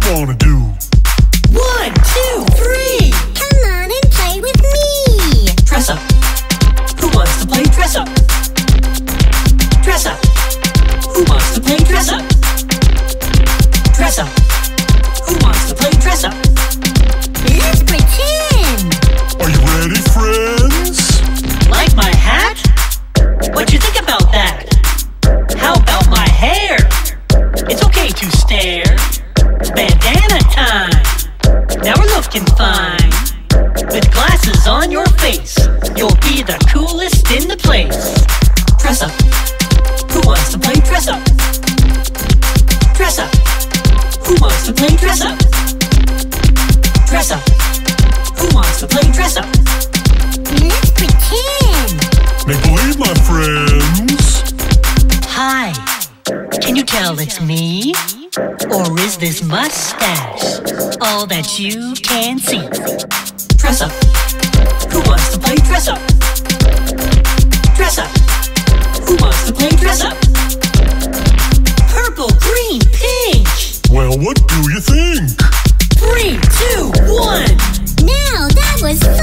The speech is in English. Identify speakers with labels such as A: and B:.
A: wanna do?
B: 1, 2, 3.
C: Come on and play with me.
B: Dress up. Who wants to play dress up? Dress up. Who wants to play dress up? Dress up. Who wants to play dress up?
C: Let's pretend.
A: Are you ready, friends?
B: Like my hat? What'd you think about that? How about my hair? It's okay to stare. It's bandana time. Now we're looking fine. With glasses on your face, you'll be the coolest in the place. Dress up. Who wants to play dress up? Dress up. Who wants to play dress up? Dress up. Who wants to play dress up?
C: Let's pretend.
A: Make believe, my friends.
B: Hi. Can you tell it's me? Or is this mustache all that you can see? Dress up. Who wants to play dress up? Dress up. Who wants to play dress up? Purple, green, pink.
A: Well, what do you think?
B: 3, 2, 1.
C: Now that was